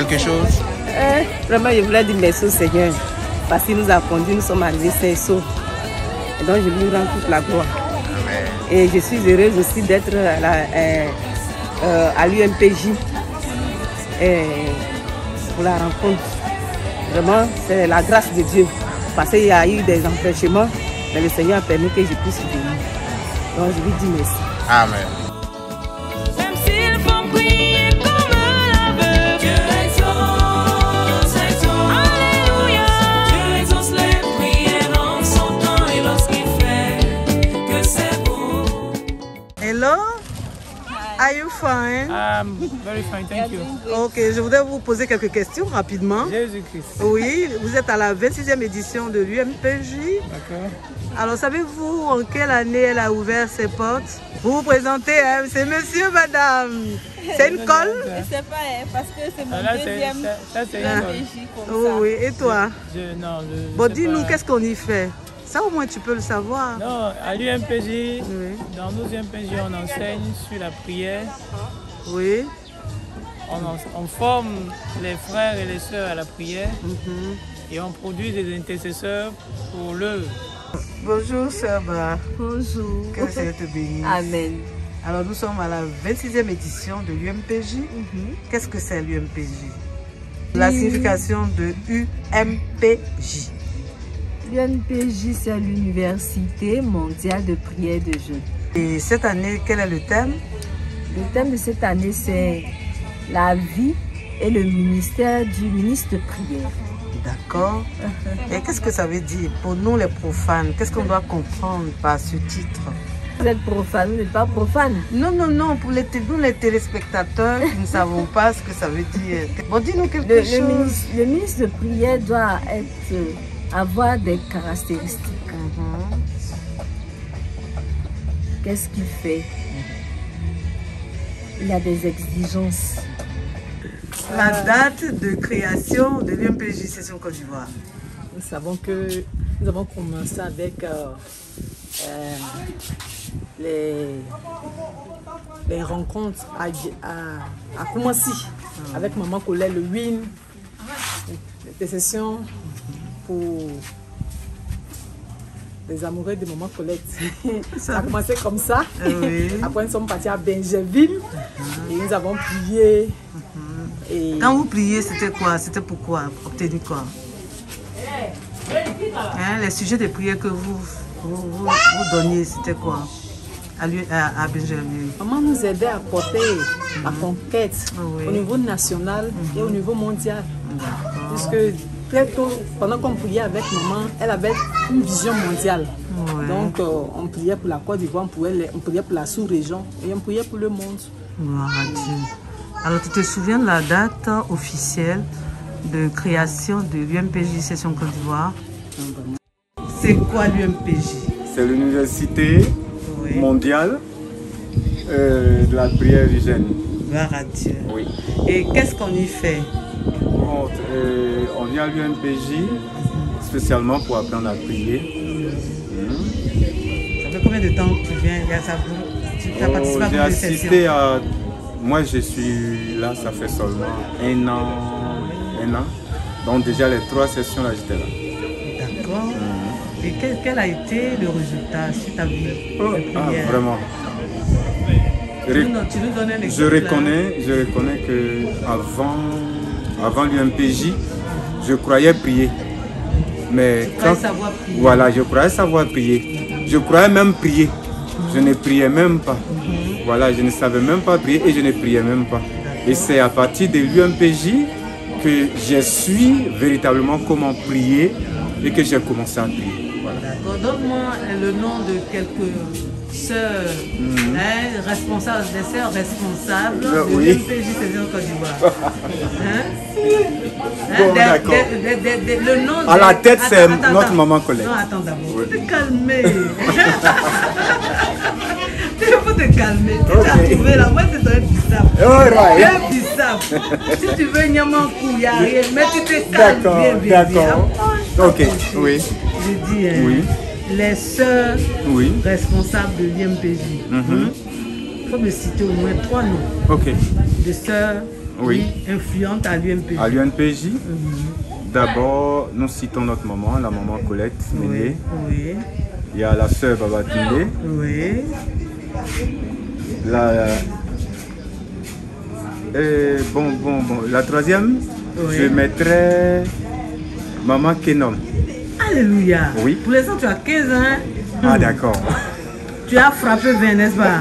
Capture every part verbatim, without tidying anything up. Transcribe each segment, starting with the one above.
quelque chose? euh, Vraiment, je voulais dire merci au Seigneur. Parce qu'il nous a conduits, nous sommes arrivés sains et saufs. Et donc, je lui rends toute la gloire. Amen. Et je suis heureuse aussi d'être à la, euh, euh, à l'U M P J euh, pour la rencontre. Vraiment, c'est la grâce de Dieu. Parce qu'il y a eu des empêchements, mais le Seigneur a permis que je puisse venir. Donc, je lui dis merci. Amen. Hello, are you fine? I'm very fine, thank you. Ok, je voudrais vous poser quelques questions rapidement. Jésus-Christ. Oui, vous êtes à la vingt-sixième édition de l'U M P J. D'accord. Alors, savez-vous en quelle année elle a ouvert ses portes? Vous vous présentez, hein? C'est monsieur, madame. C'est une colle? Je sais pas, hein, parce que c'est mon Ah, là, deuxième ça, c'est Ah. une colle. P J comme Oui, ça. oui. Et toi? Je, non, je, je Bon, sais dis-nous, pas. qu'est-ce qu'on y fait? Ça, au moins, tu peux le savoir. Non, à l'U M P J, Oui. dans nos U M P J, on enseigne sur la prière. Oui. On, en- on forme les frères et les sœurs à la prière. Mhm. Et on produit des intercesseurs pour l'œuvre. Bonjour, sœur Bra. Bonjour. Que le Seigneur te bénisse. Amen. Alors, nous sommes à la vingt-sixième édition de l'U M P J. Qu'est-ce que c'est l'U M P J? La signification de U M P J. L'U M P J, c'est l'Université mondiale de prière de jeunes. Et cette année, quel est le thème? Le thème de cette année, c'est la vie et le ministère du ministre de prière. D'accord. Et qu'est-ce que ça veut dire pour nous les profanes? Qu'est-ce qu'on doit comprendre par ce titre? Vous êtes profane, vous n'êtes pas profane. Non, non, non, pour les, té- nous les téléspectateurs qui ne savons pas ce que ça veut dire. Bon, dis-nous quelque Le, chose. le ministre, le ministre de prière doit être, euh, avoir des caractéristiques. Mhm. Qu'est-ce qu'il fait? Il a des exigences. La date de création de l'U M P J Session Côte d'Ivoire. Nous savons que nous avons commencé avec euh, euh, les, les rencontres à, à, à Koumassi, avec Maman Colette, le Win, des sessions pour les amoureux de Maman Colette. Ça a commencé comme ça. Oui. Après, nous sommes partis à Benjerville et nous avons prié. Et Quand vous priez, c'était quoi? C'était pourquoi? Obtenir quoi? Hein, les sujets de prière que vous, vous, vous, vous donniez, c'était quoi? À, lui- à, à Benjamin. Maman nous aidait à porter la conquête Oui. au niveau national et au niveau mondial. D'accord. Puisque très tôt, pendant qu'on priait avec maman, elle avait une vision mondiale. Ouais. Donc euh, on priait pour la Côte d'Ivoire, on, priait les- on priait pour la sous-région et on priait pour le monde. Gloire à Dieu. Alors, tu te souviens de la date officielle de création de l'U M P J Session Côte d'Ivoire? C'est quoi l'U M P J? C'est l'université Oui. mondiale euh, de la prière du jeune. Gloire à Dieu. Oui. Et qu'est-ce qu'on y fait? Bon, euh, on vient à l'U M P J spécialement pour apprendre à prier. Mhm. Ça fait combien de temps que tu viens? Il y a ça, tu as Oh, participé à j'ai combien de sessions? assisté à... Moi, je suis là, ça fait seulement un an. Un an. Donc déjà, les trois sessions, là, j'étais là. D'accord. Et quel, quel a été le résultat sur ta vie de Ah, prière? vraiment. Tu nous, tu nous donnes un Je exemple, reconnais, je reconnais que avant, avant l'U M P J, je croyais prier. Mais Tu croyais savoir prier. Voilà, je croyais savoir prier. Je croyais même prier. Je ne priais même pas. Voilà, je ne savais même pas prier et je ne priais même pas. Et c'est à partir de l'U M P J que j'ai su véritablement comment prier et que j'ai commencé à prier. Voilà. D'accord. Donne-moi le nom de quelques sœurs, hein, responsables, des sœurs responsables Euh, de oui. l'U M P J Session Côte d'Ivoire. Hein? Hein, Bon, des- d'accord. des- des- des- des- le nom À des- la tête, c'est Attends, attends, notre attends. maman Colette. Non, attends d'abord. Oui. Faut te calmer. Il faut te calmer. Tu Ok. as trouvé là. Moi, c'est un bissap. All right. Un bissap. Si tu veux Nyamankou, il n'y a rien. Mais tu te calmes D'accord, bien, bien, bien. d'accord. Approche, Ok, approche. oui. Je dis, hein, Oui. les sœurs Oui. responsables de l'I M P J. Mhm. Il faut me citer au moins trois noms Ok. de sœurs Oui. influentes à l'U M P J. À l'U M P J, Mhm. d'abord, nous citons notre maman, la maman Colette Méné. Oui, oui, Il y a la sœur Babatunde. oui. La, et bon, bon, bon. La troisième, Oui. je mettrais maman Kenom. Alléluia. Oui. Pour l'instant, tu as quinze ans. Ah, d'accord. Tu as frappé vingt, n'est-ce pas?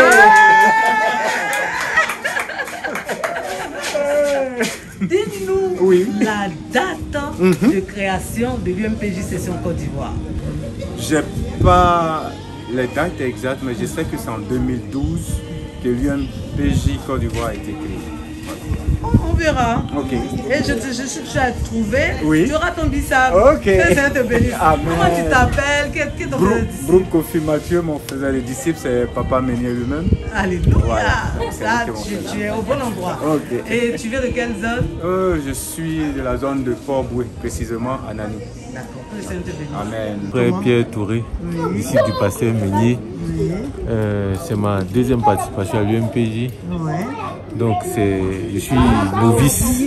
Dis-nous Oui. la date Mhm. de création de l'U M P J Session Côte d'Ivoire. J'ai pas les dates exactes, mais je sais que c'est en deux mille douze que l'U M P J Côte d'Ivoire a été créé. On, on verra. Ok. Et je, te- je suis tu as trouvé. Oui. Tu auras ton bissap. Ok. Que Seigneur te bénisse. Amen. Comment tu t'appelles? Quel quel est ton Brooke, disciple? Brooke Kofi Mathieu, mon frère les disciples, c'est Papa Ménier lui-même. Alléluia. Voilà. C'est Ça, lui qui tu, m'a fait tu es au bon endroit. Ok. Et tu viens de quelle zone? Euh, je suis de la zone de Port-Boué, précisément à Nani. D'accord. Que le Seigneur te bénisse. Amen. Frère Pierre Touré, ici du pasteur Meunier. Euh, c'est ma deuxième participation à l'U M P J. Ouais. Donc c'est, je suis novice,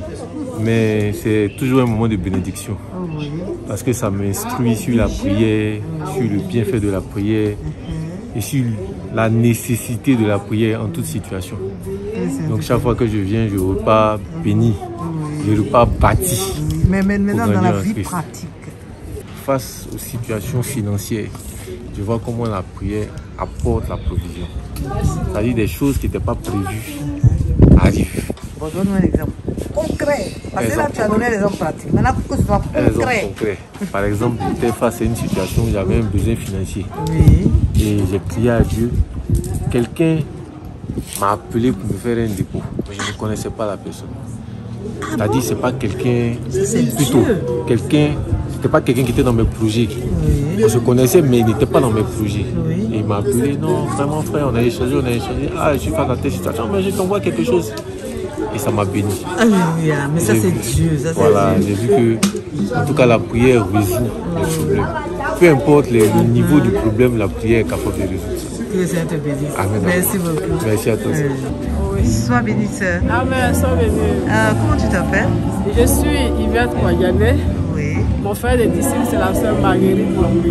mais c'est toujours un moment de bénédiction. Parce que ça m'instruit sur la prière, sur le bienfait de la prière et sur la nécessité de la prière en toute situation. Donc chaque fois que je viens, je repars béni, je repars bâti. Mais mais maintenant, Pour dans la gagner en vie Christ. pratique. Face aux situations financières, je vois comment la prière apporte la provision. C'est-à-dire des choses qui n'étaient pas prévues arrivent. Bon, donne-moi un exemple concret. Parce que là, Exemple tu as donné l'exemple pratique. Maintenant, que ce soit Un exemple concret. concret. Par exemple, j'étais face à une situation où j'avais un besoin financier Oui. et j'ai prié à Dieu. Quelqu'un m'a appelé pour me faire un dépôt, mais je ne connaissais pas la personne. C'est-à-dire, c'est pas quelqu'un, plutôt quelqu'un, c'était pas quelqu'un qui était dans mes projets. On se connaissait, mais il n'était pas dans mes projets. Oui. Et il m'a appelé, non, vraiment frère, on a échangé, on a échangé. Ah, je suis face à telle situation, mais je t'envoie quelque chose. Et ça m'a béni. Alléluia. Mais ça, J'ai c'est vu- Dieu. Ça, c'est Voilà, Dieu. j'ai vu que, en tout cas, la prière résout les problèmes. Peu importe les- le niveau du problème, la prière est capable de résoudre. Que le Seigneur te bénisse. Amen. Merci beaucoup. Merci à tous. Euh, Sois béni, sœur. Amen, sois béni. Euh, comment tu t'appelles? Je suis Yvette Ouagane. Oui. Mon frère de disciple, c'est la sœur Marguerite Lombi.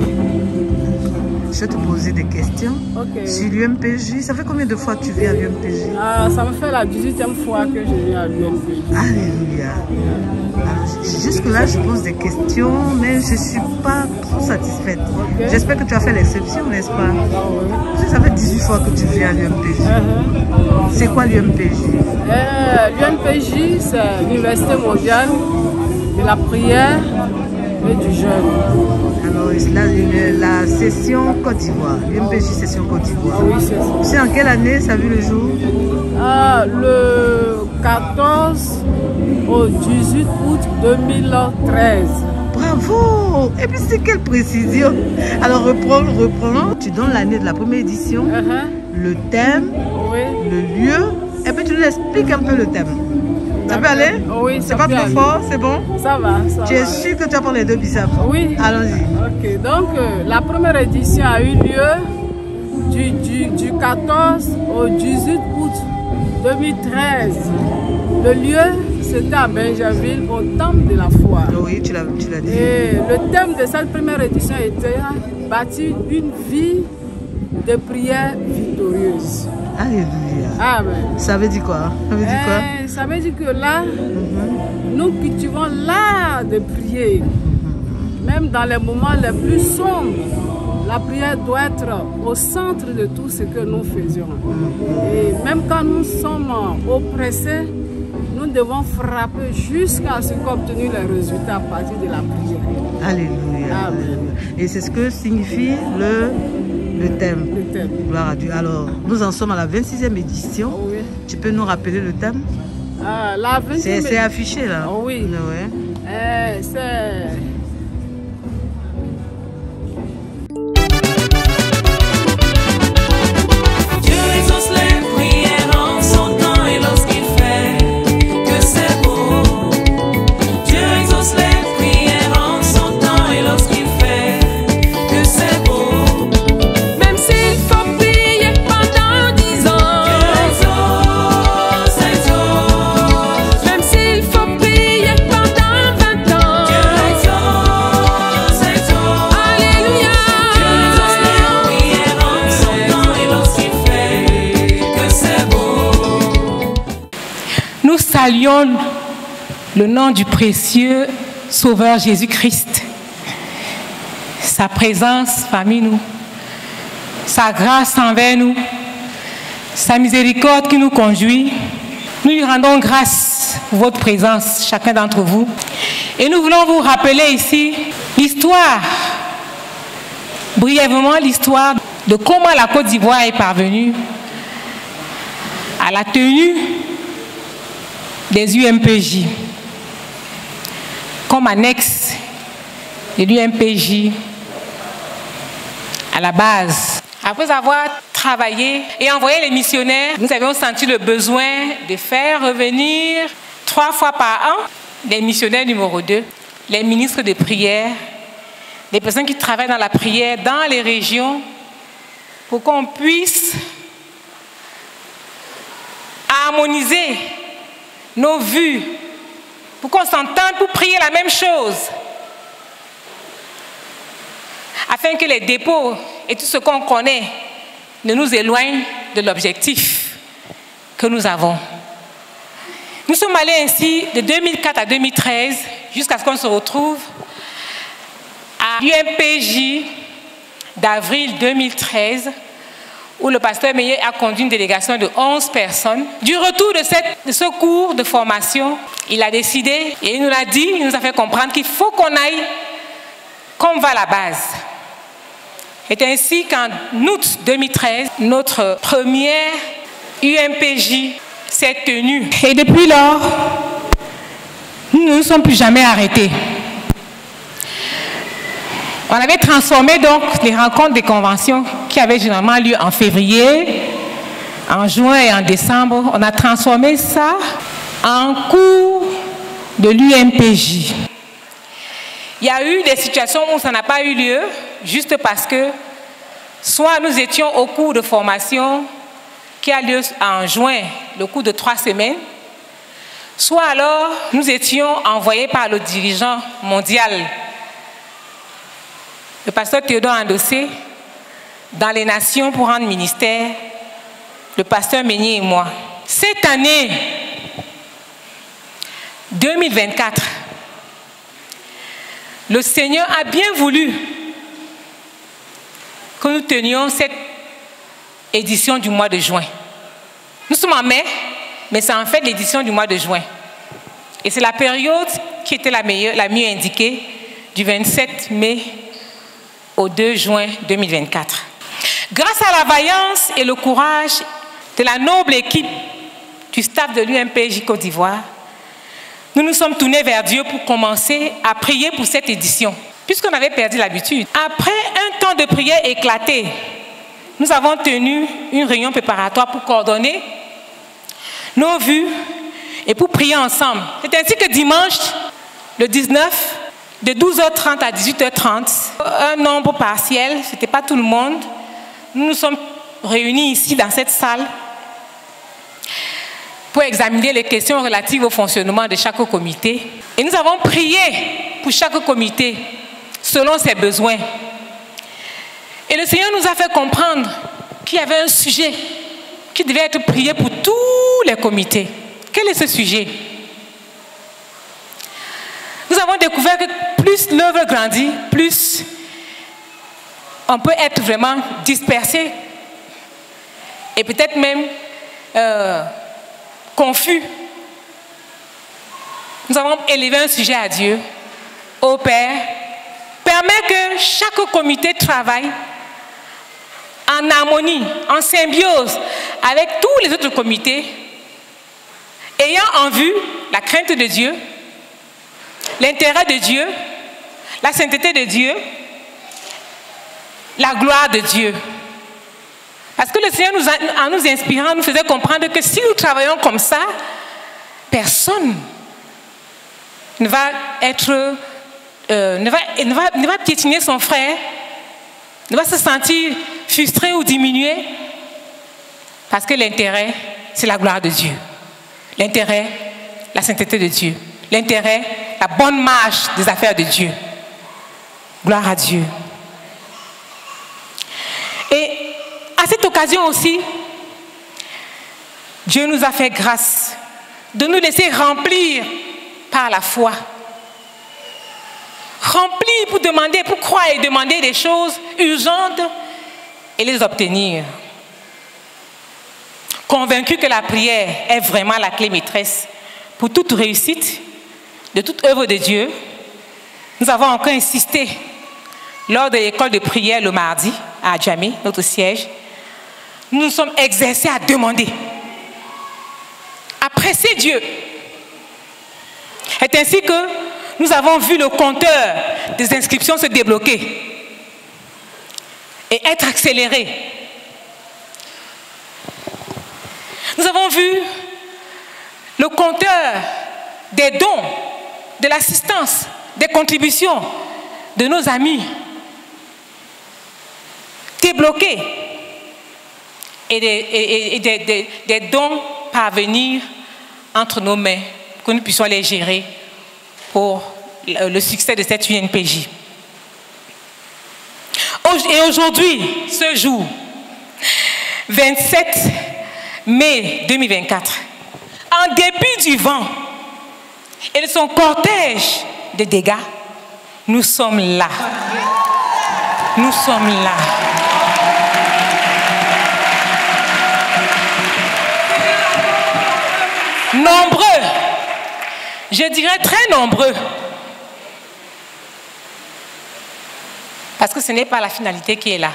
Je vais te poser des questions. Ok. Sur l'U M P J, ça fait combien de fois que tu viens à l'U M P J? Ah, ça me fait la dix-huitième fois que je viens à l'U M P J. Alléluia. Jusque-là, je pose des questions, mais je ne suis pas trop satisfaite. Ok. J'espère que tu as fait l'exception, n'est-ce pas? Parce que ça fait dix-huit fois que tu viens à l'U M P J. Uh-huh. C'est quoi l'U M P J? Euh, L'U M P J, c'est l'Université mondiale de la prière et du jeûne. Alors, la, la session Côte d'Ivoire, l'U M P J session Côte d'Ivoire. Ah oui, c'est ça. C'est en quelle année ça a vu le jour? Ah, le quatorze au dix-huit août deux mille treize. Bravo! Et puis c'est quelle précision! Alors reprends, reprends. Tu donnes l'année de la première édition, Uh-huh. le thème, Oui. le lieu, et puis tu nous expliques un peu le thème. Ça peut aller? Oui, C'est ça pas peut trop aller. fort, c'est bon? Ça va, ça Tu es va. sûr que tu vas prendre les deux biceps? Oui. Allons-y. Ok, donc euh, la première édition a eu lieu du, du, du quatorze au dix-huit août deux mille treize. Le lieu, c'était à Benjaville, au temple de la foi. Oui, tu l'as tu l'as dit. Et le thème de cette première édition était bâtir une vie de prière victorieuse. Alléluia. Amen. Ça veut dire quoi? Ça veut dire quoi? Eh, ça veut dire que là, nous cultivons l'art de prier. Même dans les moments les plus sombres, la prière doit être au centre de tout ce que nous faisions. Et même quand nous sommes oppressés, nous devons frapper jusqu'à ce qu'obtenir les résultats à partir de la prière. Alléluia. Amen. Alléluia. Et c'est ce que signifie le, le thème. Le thème. Gloire à Dieu. Alors, nous en sommes à la vingt-sixième édition. Oui. Tu peux nous rappeler le thème? Ah, la C'est vingtième c'est affiché là. Oh oui. Ouais. Eh, c'est... Dieu exauce les prières en son temps et lorsqu'il fait que c'est beau. Dieu exauce les prières en son temps et lorsqu'il fait que c'est beau. Même s'il faut prier pendant dix ans. Dieu exauce, exauce. saluons le nom du précieux Sauveur Jésus-Christ, sa présence parmi nous, sa grâce envers nous, sa miséricorde qui nous conduit. Nous lui rendons grâce pour votre présence, chacun d'entre vous. Et nous voulons vous rappeler ici l'histoire, brièvement l'histoire de comment la Côte d'Ivoire est parvenue à la tenue des U M P J comme annexe de l'U M P J à la base. Après avoir travaillé et envoyé les missionnaires, nous avions senti le besoin de faire revenir trois fois par an les missionnaires numéro deux, les ministres de prière, les personnes qui travaillent dans la prière dans les régions, pour qu'on puisse harmoniser nos vues, pour qu'on s'entende pour prier la même chose, afin que les dépôts et tout ce qu'on connaît ne nous éloignent de l'objectif que nous avons. Nous sommes allés ainsi de deux mille quatre à deux mille treize jusqu'à ce qu'on se retrouve à l'U M P J d'avril deux mille treize, où le pasteur Meillet a conduit une délégation de onze personnes. Du retour de, cette, de ce cours de formation, il a décidé et il nous l'a dit, il nous a fait comprendre qu'il faut qu'on aille comme va la base. C'est ainsi qu'en août deux mille treize, notre première U M P J s'est tenue. Et depuis lors, nous ne nous sommes plus jamais arrêtés. On avait transformé donc les rencontres des conventions qui avaient généralement lieu en février, en juin et en décembre. On a transformé ça en cours de l'U M P J. Il y a eu des situations où ça n'a pas eu lieu, juste parce que soit nous étions au cours de formation qui a lieu en juin, le cours de trois semaines, soit alors nous étions envoyés par le dirigeant mondial, le pasteur Théodore Andossé, dans les nations pour rendre ministère, le pasteur Meignet et moi. Cette année deux mille vingt-quatre, le Seigneur a bien voulu que nous tenions cette édition du mois de juin. Nous sommes en mai, mais c'est en fait l'édition du mois de juin. Et c'est la période qui était la meilleure, la mieux indiquée, du vingt-sept mai au deux juin deux mille vingt-quatre. Grâce à la vaillance et le courage de la noble équipe du staff de l'U M P J Côte d'Ivoire, nous nous sommes tournés vers Dieu pour commencer à prier pour cette édition, puisqu'on avait perdu l'habitude. Après un temps de prière éclaté, nous avons tenu une réunion préparatoire pour coordonner nos vues et pour prier ensemble. C'est ainsi que dimanche, le dix-neuf, de douze heures trente à dix-huit heures trente, un nombre partiel, ce n'était pas tout le monde, nous nous sommes réunis ici dans cette salle pour examiner les questions relatives au fonctionnement de chaque comité. Et nous avons prié pour chaque comité selon ses besoins. Et le Seigneur nous a fait comprendre qu'il y avait un sujet qui devait être prié pour tous les comités. Quel est ce sujet? Nous avons découvert que plus l'œuvre grandit, plus on peut être vraiment dispersé et peut-être même euh, confus. Nous avons élevé un sujet à Dieu. Ô Père, permet que chaque comité travaille en harmonie, en symbiose avec tous les autres comités, ayant en vue la crainte de Dieu, l'intérêt de Dieu, la sainteté de Dieu, la gloire de Dieu. Parce que le Seigneur, nous a, en nous inspirant, nous faisait comprendre que si nous travaillons comme ça, personne ne va être, euh, ne va, ne va, ne va piétiner son frère, ne va se sentir frustré ou diminué, parce que l'intérêt, c'est la gloire de Dieu. L'intérêt, la sainteté de Dieu. L'intérêt, la bonne marche des affaires de Dieu. Gloire à Dieu. Et à cette occasion aussi, Dieu nous a fait grâce de nous laisser remplir par la foi. Remplir pour demander, pour croire et demander des choses urgentes et les obtenir. Convaincu que la prière est vraiment la clé maîtresse pour toute réussite de toute œuvre de Dieu, nous avons encore insisté lors de l'école de prière le mardi à Adjamé, notre siège. Nous nous sommes exercés à demander, à presser Dieu. C'est ainsi que nous avons vu le compteur des inscriptions se débloquer et être accéléré. Nous avons vu le compteur des dons, de l'assistance, des contributions de nos amis débloqués et des, et, et des, des, des dons parvenir entre nos mains, que nous puissions les gérer pour le succès de cette U N P J. Et aujourd'hui, ce jour, vingt-sept mai deux mille vingt-quatre, en dépit du vent et de son cortège de dégâts, nous sommes là. Nous sommes là. Nombreux, je dirais très nombreux, parce que ce n'est pas la finalité qui est là.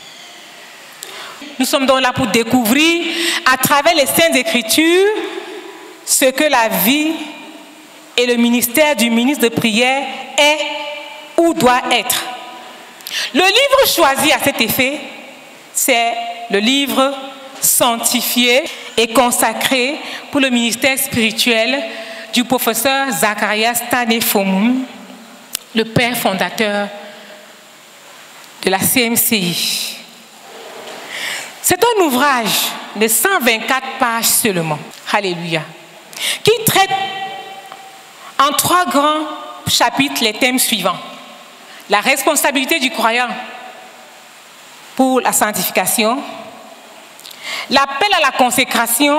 Nous sommes donc là pour découvrir à travers les Saintes Écritures ce que la vie et le ministère du ministre de prière est ou doit être. Le livre choisi à cet effet, c'est le livre sanctifié et consacré pour le ministère spirituel du professeur Zacharias Tanefomoum, le père fondateur de la C M C I. C'est un ouvrage de cent vingt-quatre pages seulement, alléluia, qui traite en trois grands chapitres les thèmes suivants. La responsabilité du croyant pour la sanctification, l'appel à la consécration,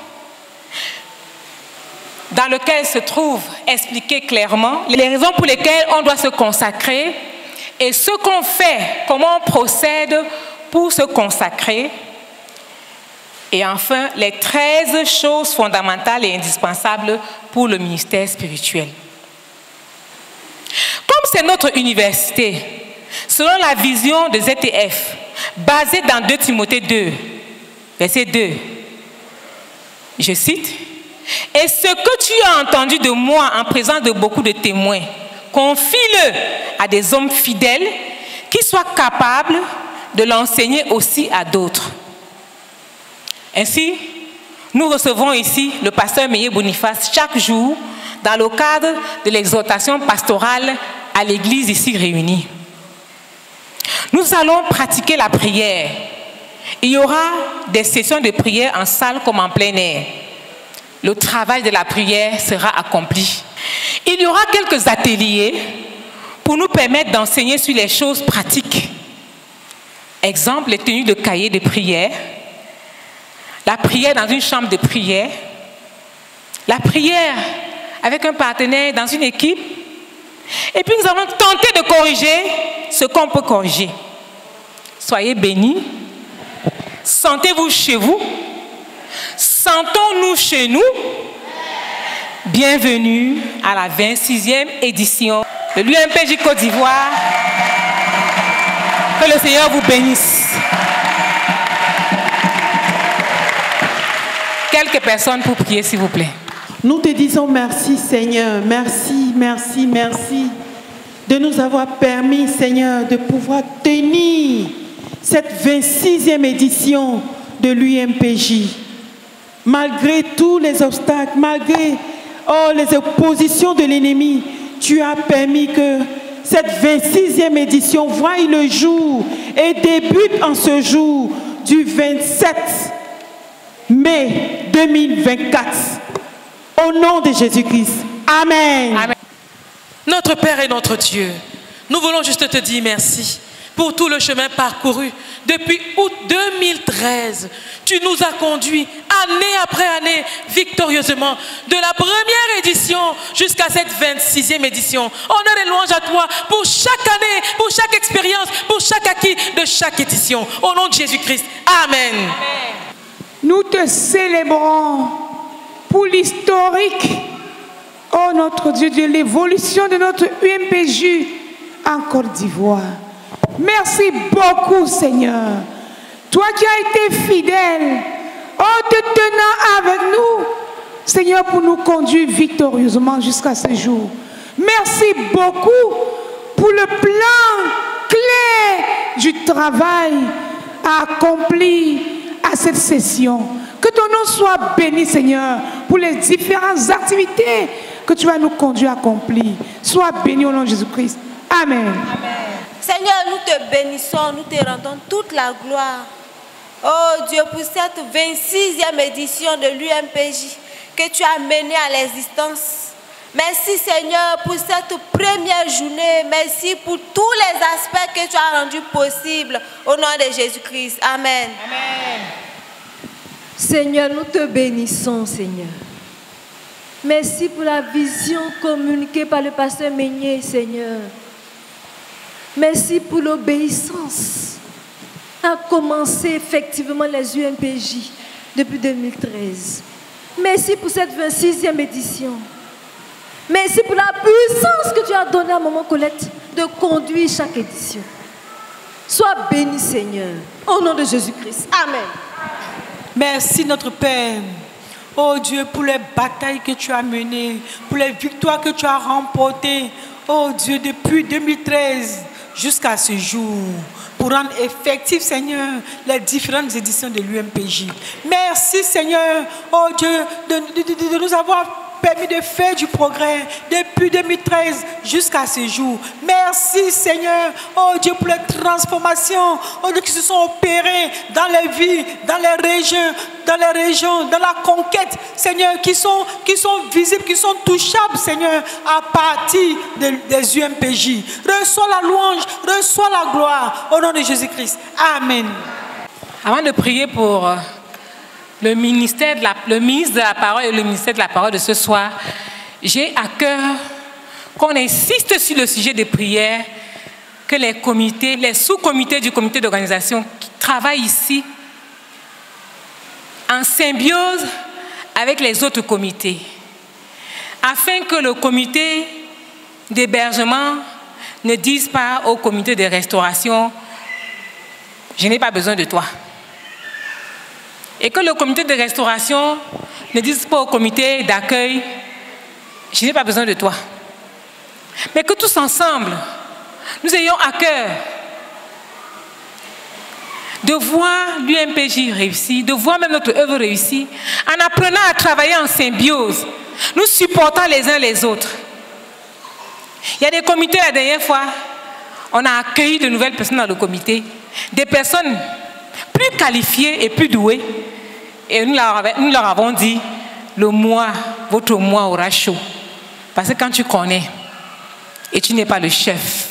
dans lequel se trouve expliqué clairement les raisons pour lesquelles on doit se consacrer et ce qu'on fait, comment on procède pour se consacrer. Et enfin, les treize choses fondamentales et indispensables pour le ministère spirituel. Comme c'est notre université, selon la vision de Z T F, basée dans deux Timothée deux, verset deux, je cite, « Et ce que tu as entendu de moi en présence de beaucoup de témoins, confie-le à des hommes fidèles qui soient capables de l'enseigner aussi à d'autres. » Ainsi, nous recevons ici le pasteur Meillé Boniface chaque jour dans le cadre de l'exhortation pastorale à l'église ici réunie. Nous allons pratiquer la prière. Il y aura des sessions de prière en salle comme en plein air. Le travail de la prière sera accompli. Il y aura quelques ateliers pour nous permettre d'enseigner sur les choses pratiques. Exemple, les tenues de cahiers de prière, la prière dans une chambre de prière, la prière avec un partenaire dans une équipe. Et puis nous allons tenter de corriger ce qu'on peut corriger. Soyez bénis. Sentez-vous chez vous. Sentons-nous chez nous. Bienvenue à la vingt-sixième édition de l'U M P J Côte d'Ivoire. Que le Seigneur vous bénisse. Quelques personnes pour prier, s'il vous plaît. Nous te disons merci, Seigneur. Merci, merci, merci de nous avoir permis, Seigneur, de pouvoir tenir cette vingt-sixième édition de l'U M P J. Malgré tous les obstacles, malgré oh, les oppositions de l'ennemi, tu as permis que cette vingt-sixième édition voie le jour et débute en ce jour du vingt-sept mai deux mille vingt-quatre. Au nom de Jésus-Christ. Amen. Amen. Notre Père et notre Dieu, nous voulons juste te dire merci. pour tout le chemin parcouru. Depuis août deux mille treize, tu nous as conduits année après année victorieusement, de la première édition jusqu'à cette vingt-sixième édition. Honneur et louange à toi pour chaque année, pour chaque expérience, pour chaque acquis de chaque édition. Au nom de Jésus-Christ. Amen. Amen. Nous te célébrons pour l'historique, oh notre Dieu, de l'évolution de notre U M P J en Côte d'Ivoire. Merci beaucoup, Seigneur. Toi qui as été fidèle, oh, te tenant avec nous, Seigneur, pour nous conduire victorieusement jusqu'à ce jour. Merci beaucoup pour le plan clair du travail à accomplir à cette session. Que ton nom soit béni, Seigneur, pour les différentes activités que tu vas nous conduire à accomplir. Sois béni au nom de Jésus-Christ. Amen. Amen. Seigneur, nous te bénissons, nous te rendons toute la gloire. Oh Dieu, pour cette vingt-sixième édition de l'U M P J que tu as menée à l'existence. Merci Seigneur pour cette première journée. Merci pour tous les aspects que tu as rendus possibles. Au nom de Jésus-Christ. Amen. Amen. Seigneur, nous te bénissons, Seigneur. Merci pour la vision communiquée par le pasteur Meunier, Seigneur. Merci pour l'obéissance à commencer effectivement les U M P J depuis deux mille treize. Merci pour cette vingt-sixième édition. Merci pour la puissance que tu as donnée à Maman Colette de conduire chaque édition. Sois béni, Seigneur, au nom de Jésus-Christ. Amen. Merci, notre Père. Oh Dieu, pour les batailles que tu as menées, pour les victoires que tu as remportées. Oh Dieu, depuis deux mille treize jusqu'à ce jour, pour rendre effectif, Seigneur, les différentes éditions de l'U M P J. Merci, Seigneur, oh Dieu, de, de, de, de nous avoir permis de faire du progrès depuis deux mille treize jusqu'à ce jour. Merci, Seigneur, oh Dieu, pour les transformations, oh Dieu, qui se sont opérées dans les villes, dans les régions, dans les régions, dans la conquête, Seigneur, qui sont, qui sont visibles, qui sont touchables, Seigneur, à partir de, des U M P J. Reçois la louange, reçois la gloire, au nom de Jésus-Christ. Amen. Avant de prier pour le ministère de la, le ministre de la parole et le ministère de la parole de ce soir, j'ai à cœur qu'on insiste sur le sujet des prières, que les comités, les sous-comités du comité d'organisation qui travaillent ici en symbiose avec les autres comités, afin que le comité d'hébergement ne dise pas au comité de restauration « je n'ai pas besoin de toi ». Et que le comité de restauration ne dise pas au comité d'accueil « je n'ai pas besoin de toi ». Mais que tous ensemble, nous ayons à cœur de voir l'U M P J réussir, de voir même notre œuvre réussir, en apprenant à travailler en symbiose, nous supportant les uns les autres. Il y a des comités, la dernière fois, on a accueilli de nouvelles personnes dans le comité, des personnes plus qualifiées et plus douées, et nous leur, nous leur avons dit, le mois, votre mois aura chaud. Parce que quand tu connais, et tu n'es pas le chef,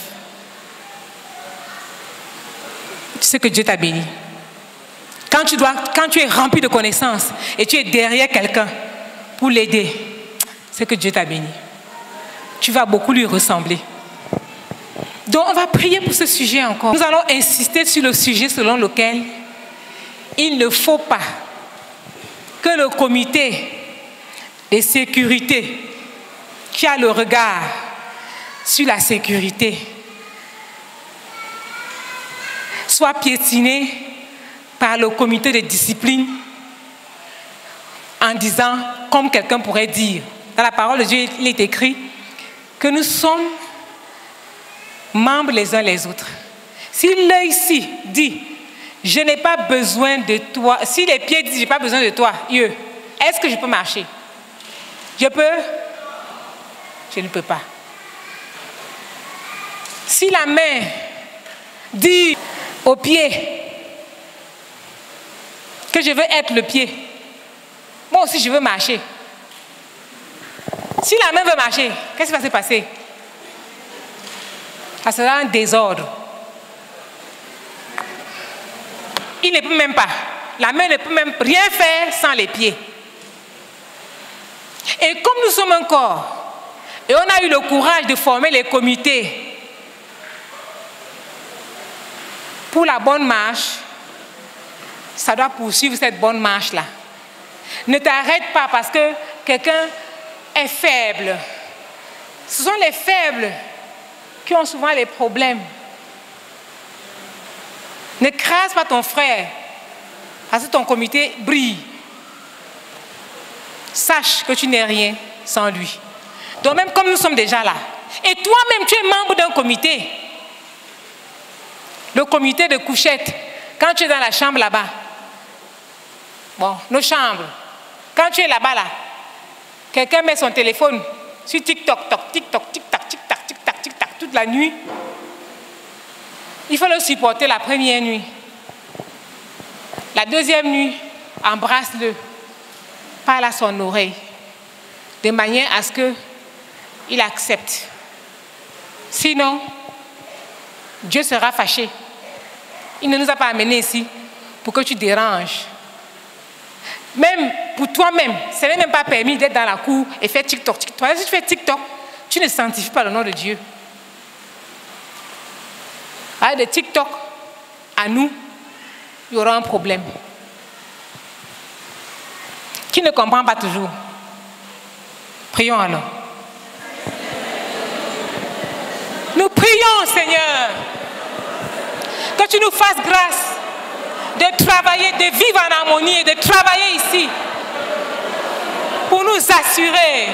tu sais que Dieu t'a béni. Quand tu, dois, quand tu es rempli de connaissances et tu es derrière quelqu'un pour l'aider, c'est que Dieu t'a béni. Tu vas beaucoup lui ressembler. Donc on va prier pour ce sujet encore. Nous allons insister sur le sujet selon lequel il ne faut pas que le comité de sécurité qui a le regard sur la sécurité soit piétiné par le comité de discipline en disant, comme quelqu'un pourrait dire, dans la parole de Dieu, il est écrit que nous sommes membres les uns les autres. Si l'œil ici dit, je n'ai pas besoin de toi, si les pieds disent, je n'ai pas besoin de toi, est-ce que je peux marcher? Je peux? Je ne peux pas. Si la main dit au pied que je veux être le pied, moi aussi je veux marcher. Si la main veut marcher, qu'est-ce qui va se passer? Ça sera un désordre. il ne peut même pas. La main ne peut même rien faire sans les pieds. Et comme nous sommes un corps, et on a eu le courage de former les comités pour la bonne marche, ça doit poursuivre cette bonne marche-là. Ne t'arrête pas parce que quelqu'un est faible. Ce sont les faibles qui ont souvent les problèmes. N'écrase pas ton frère parce que ton comité brille. Sache que tu n'es rien sans lui. Donc même comme nous sommes déjà là, et toi-même tu es membre d'un comité, le comité de couchette, quand tu es dans la chambre là-bas, bon, nos chambres, quand tu es là-bas là, quelqu'un met son téléphone sur TikTok, toc, TikTok, tic-tac, tic-tac, tic-tac, tic-tac, toute la nuit, il faut le supporter la première nuit. La deuxième nuit, embrasse-le, parle à son oreille, de manière à ce qu'il accepte. Sinon, Dieu sera fâché. Il ne nous a pas amenés ici pour que tu déranges. Même pour toi-même, ce n'est même pas permis d'être dans la cour et faire TikTok. TikTok. Si tu fais TikTok, tu ne sanctifies pas le nom de Dieu. Avec des TikTok, à nous, il y aura un problème. Qui ne comprend pas toujours? Prions alors. Nous prions, Seigneur, que tu nous fasses grâce de travailler, de vivre en harmonie et de travailler ici pour nous assurer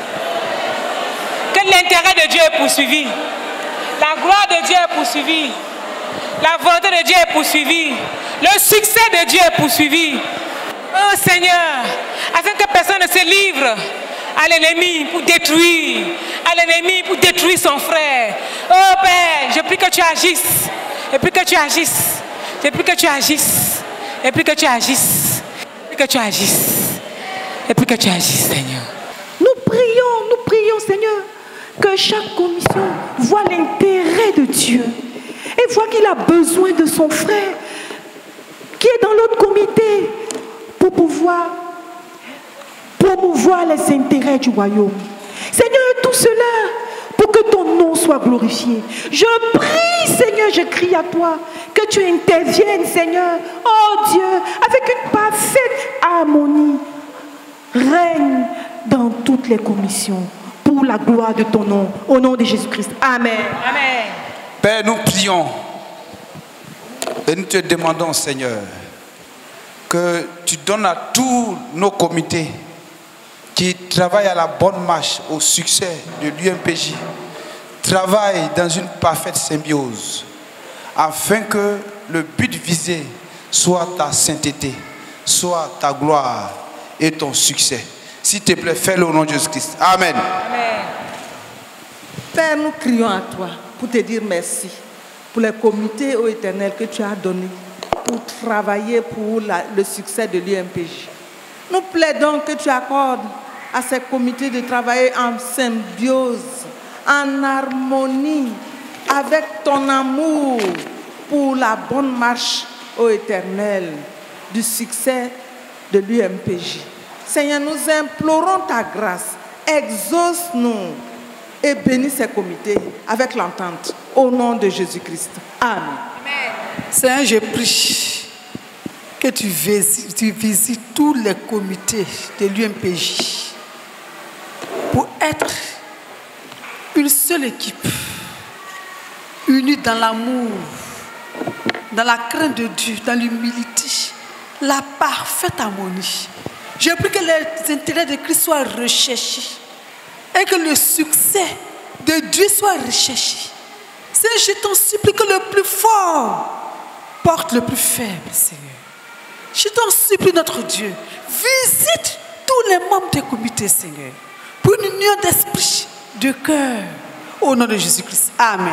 que l'intérêt de Dieu est poursuivi, la gloire de Dieu est poursuivie, la volonté de Dieu est poursuivie, le succès de Dieu est poursuivi. Oh Seigneur, afin que personne ne se livre à l'ennemi pour détruire, à l'ennemi pour détruire son frère. Oh Père, je prie que tu agisses, et puis que tu agisses, et puis que tu agisses, et puis que tu agisses, et puis que tu agisses, et puis que tu agisses, Seigneur. Nous prions, nous prions, Seigneur, que chaque commission voit l'intérêt de Dieu et voit qu'il a besoin de son frère qui est dans l'autre comité pour pouvoir promouvoir les intérêts du royaume. Seigneur, tout cela pour que ton nom soit glorifié. Je prie, Seigneur, je crie à toi que tu interviennes, Seigneur, oh Dieu, avec une parfaite harmonie. Règne dans toutes les commissions pour la gloire de ton nom, au nom de Jésus-Christ. Amen. Amen. Père, nous prions et nous te demandons, Seigneur, que tu donnes à tous nos comités qui travaillent à la bonne marche, au succès de l'U M P J, travaillent dans une parfaite symbiose, afin que le but visé soit ta sainteté, soit ta gloire et ton succès. S'il te plaît, fais-le au nom de Jésus-Christ. Amen. Amen. Père, nous crions à toi pour te dire merci pour les comités, ô Éternel, que tu as donnés pour travailler pour la, le succès de l'U M P J. Nous plaidons que tu accordes à ces comités de travailler en symbiose, en harmonie, avec ton amour pour la bonne marche, ô Éternel, du succès de l'U M P J. Seigneur, nous implorons ta grâce, exauce-nous et bénis ces comités avec l'entente, au nom de Jésus-Christ. Amen. Amen. Seigneur, je prie que tu visites, tu visites tous les comités de l'U M P J pour être une seule équipe, unie dans l'amour, dans la crainte de Dieu, dans l'humilité, la parfaite harmonie. Je prie que les intérêts de Christ soient recherchés et que le succès de Dieu soit recherché. Seigneur, je t'en supplie que le plus fort porte le plus faible, Seigneur. Je t'en supplie, notre Dieu, visite tous les membres des comités, Seigneur, pour une union d'esprit, de cœur, au nom de Jésus-Christ. Amen.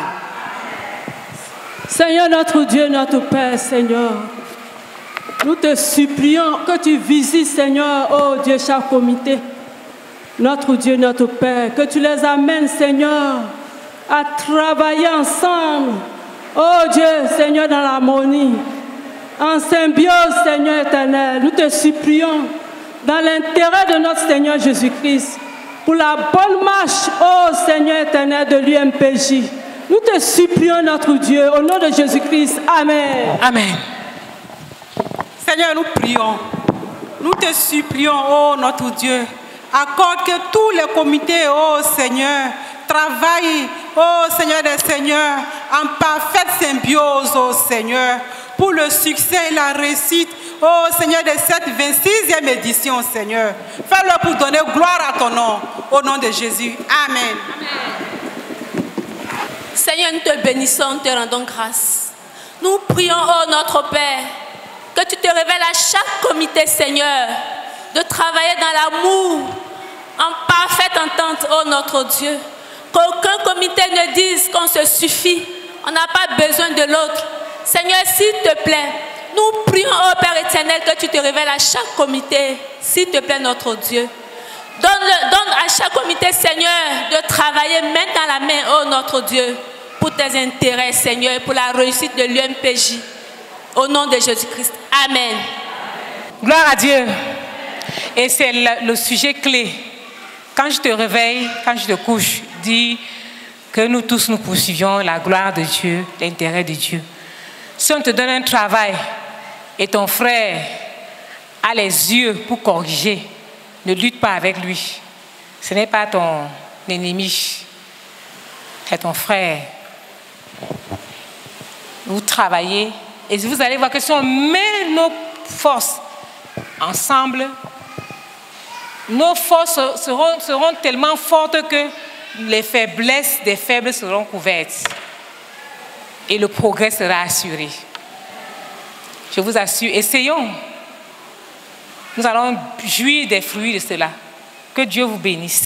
Seigneur, notre Dieu, notre Père, Seigneur, nous te supplions que tu visites, Seigneur, oh Dieu, chaque comité, notre Dieu, notre Père, que tu les amènes, Seigneur, à travailler ensemble, oh Dieu, Seigneur, dans l'harmonie, en symbiose, Seigneur éternel. Nous te supplions, dans l'intérêt de notre Seigneur Jésus-Christ, pour la bonne marche, ô Seigneur éternel de l'U M P J. Nous te supplions, notre Dieu, au nom de Jésus-Christ. Amen. Amen. Seigneur, nous prions. Nous te supplions, ô notre Dieu, accorde que tous les comités, ô Seigneur, travaillent, ô Seigneur des Seigneurs, en parfaite symbiose, ô Seigneur, pour le succès et la réussite, ô Seigneur, de cette vingt-sixième édition, Seigneur. Fais-le pour donner gloire à ton nom, au nom de Jésus. Amen. Amen. Seigneur, nous te bénissons, nous te rendons grâce. Nous prions, ô notre Père, que tu te révèles à chaque comité, Seigneur, de travailler dans l'amour, en parfaite entente, ô notre Dieu. Qu'aucun comité ne dise qu'on se suffit, on n'a pas besoin de l'autre. Seigneur, s'il te plaît, nous prions, ô Père éternel, que tu te révèles à chaque comité, s'il te plaît, notre Dieu. Donne, donne à chaque comité, Seigneur, de travailler main dans la main, ô notre Dieu, pour tes intérêts, Seigneur, pour la réussite de l'U M P J. Au nom de Jésus-Christ. Amen. Gloire à Dieu. Et c'est le, le sujet clé. Quand je te réveille, quand je te couche, dis que nous tous nous poursuivions la gloire de Dieu, l'intérêt de Dieu. Si on te donne un travail et ton frère a les yeux pour corriger, ne lutte pas avec lui. Ce n'est pas ton ennemi, c'est ton frère. Vous travaillez et vous allez voir que si on met nos forces ensemble, nos forces seront, seront tellement fortes que les faiblesses des faibles seront couvertes et le progrès sera assuré. Je vous assure, essayons. Nous allons jouir des fruits de cela. Que Dieu vous bénisse.